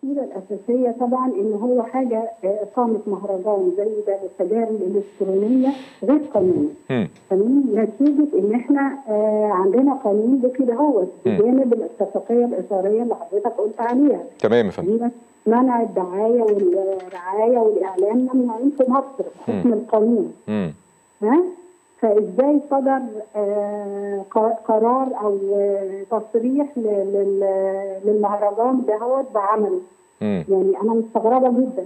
التفصيله الاساسيه طبعا ان هو حاجه اقامه مهرجان زي ده للتجارب الالكترونيه غير قانوني. تمام، نتيجه ان احنا عندنا قانون بكده هو بجانب الاتفاقيه الاطاريه اللي حضرتك قلت عليها. تمام يا فندم. منع الدعايه والرعايه والاعلان ممنوعين في مصر بحكم القانون. ها؟ فازاي صدر قرار او تصريح للمهرجان ده بعمله؟ يعني انا مستغربه جدا.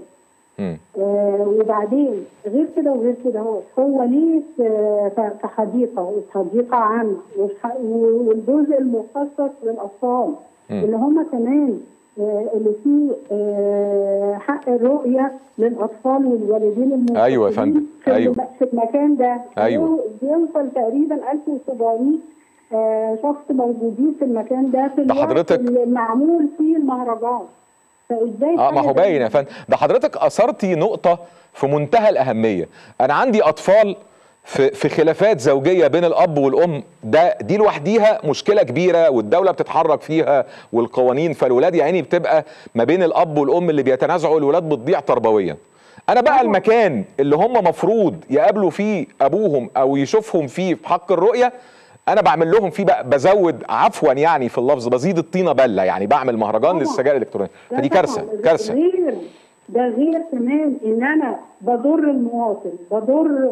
وبعدين غير كده وغير كده هو ليه في حديقه عامه، والجزء المخصص للاطفال اللي هم كمان اللي فيه حق الرؤيه للاطفال والوالدين الموجودين. ايوه يا فندم. ايوه في المكان ده. ايوه بيوصل تقريبا 1700 شخص موجودين في المكان ده في الوقت اللي معمول فيه المهرجان. فازاي ما هو باين يا فندم. ده حضرتك اثرتي نقطه في منتهى الاهميه. انا عندي اطفال في خلافات زوجيه بين الاب والام، دي لوحديها مشكله كبيره والدوله بتتحرك فيها والقوانين، فالولاد يا عيني بتبقى ما بين الاب والام اللي بيتنازعوا، الولاد بتضيع تربويا. انا بقى المكان اللي هم مفروض يقابلوا فيه ابوهم او يشوفهم فيه في حق الرؤيه، انا بعمل لهم فيه بقى، بزود عفوا يعني في اللفظ، بزيد الطينه بله، يعني بعمل مهرجان للسجائر الالكترونيه. فدي كارثه كارثه. ده غير كمان ان انا بضر المواطن، بضر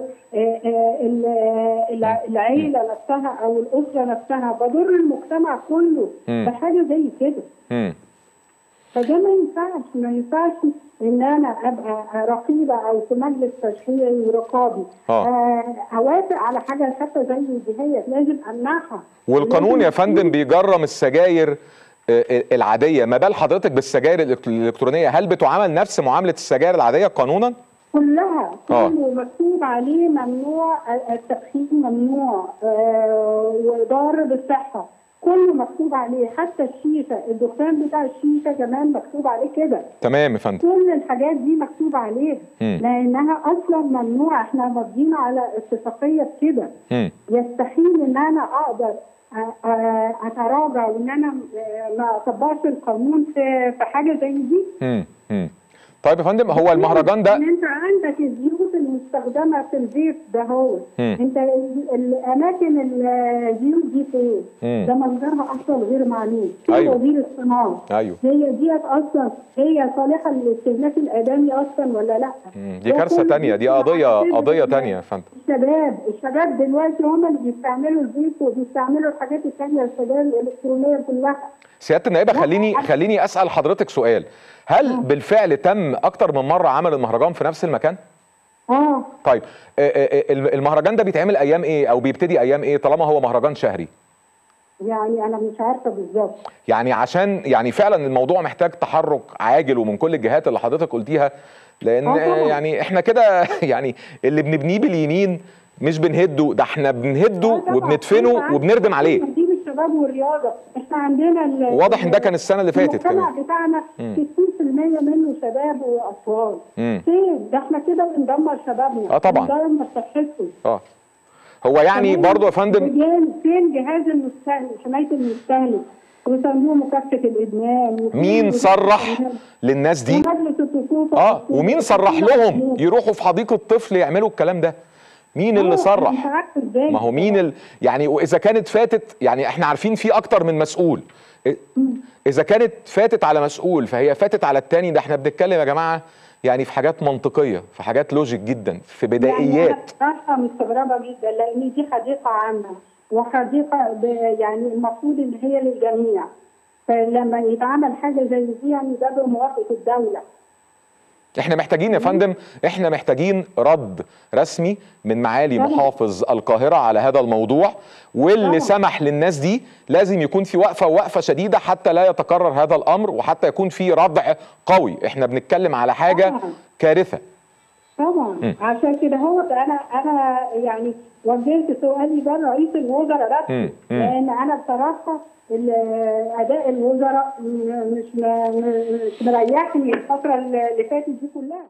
العيله نفسها او الاسره نفسها، بضر المجتمع كله بحاجه زي كده. فده ما ينفعش ان انا ابقى رقيبه او في مجلس تشريعي ورقابي اوافق على حاجه حتى زي دي، هي لازم امنعها. والقانون يا فندم بيجرم السجاير العاديه، ما بال حضرتك بالسجاير الالكترونيه؟ هل بتعامل نفس معامله السجاير العاديه قانونا؟ كلها مكتوب عليه ممنوع التدخين، ممنوع وضار بالصحه، كله مكتوب عليه، حتى الشيشه، الدخان بتاع الشيشه كمان مكتوب عليه كده. تمام يا فندم. كل الحاجات دي مكتوب عليها لانها اصلا ممنوعه، احنا ماضيين على اتفاقيه بكده. يستحيل ان انا اقدر اتراجع وان انا ما اطبقش القانون في حاجه زي دي. طيب يا فندم، هو المهرجان ده انت عندك الزيوت المستخدمه في الزيت ده انت الاماكن الزيوت دي فين؟ ده مصدرها اصلا غير معلوم. ايوه وزير الصناعه. ايوه هي ديت اصلا هي صالحه للاستهلاك الادمي اصلا ولا لا؟ دي كارثه ثانيه، دي قضيه ثانيه يا فندم. الشباب دلوقتي هم اللي بيستعملوا الزيت وبيستعملوا الحاجات الثانيه، السجائر الالكترونيه كلها. سياده النائبه، خليني اسال حضرتك سؤال. هل بالفعل تم اكتر من مره عمل المهرجان في نفس المكان؟ طيب المهرجان ده بيتعمل ايام ايه او بيبتدي ايام ايه طالما هو مهرجان شهري؟ يعني انا مش عارفه بالظبط. يعني عشان يعني فعلا الموضوع محتاج تحرك عاجل ومن كل الجهات اللي حضرتك قلتيها، لان يعني احنا كده يعني اللي بنبنيه باليمين مش بنهده، ده احنا بنهده وبندفنه وبندم عليه. الشباب والرياضه، احنا عندنا واضح ان ده كان السنه اللي فاتت المجتمع بتاعنا 60% منه شباب واطفال. فين؟ ده احنا كده بندمر شبابنا. طبعا بندمر صحتهم. هو يعني برضه يا فندم فين جهاز المستهلك، حمايه المستهلك وصندوق مكافحه الادمان؟ مين صرح للناس دي؟ ومجلس الطفوله. ومين صرح لهم يروحوا في حديقه الطفل يعملوا الكلام ده؟ مين اللي صرح؟ ما هو مين يعني واذا كانت فاتت، يعني احنا عارفين في اكتر من مسؤول، اذا كانت فاتت على مسؤول فهي فاتت على التاني. ده احنا بنتكلم يا جماعه يعني في حاجات منطقيه، في حاجات لوجيك جدا، في بدائيات. يعني انا مستغربه جدا لان دي حديقه عامه وحديقه يعني المفروض ان هي للجميع، فلما يتعمل حاجه زي دي يعني ده بموافقه الدوله. احنا محتاجين يا فندم، احنا محتاجين رد رسمي من معالي محافظ القاهرة على هذا الموضوع، واللي سمح للناس دي لازم يكون في وقفة شديدة حتى لا يتكرر هذا الامر، وحتى يكون في ردع قوي. احنا بنتكلم على حاجة كارثة. طبعا عشان كده انا يعني وجهت سؤالي ده لرئيس الوزراء رسمي، لان انا بصراحه اداء الوزراء مش مريحني الفتره اللي فاتت دي كلها.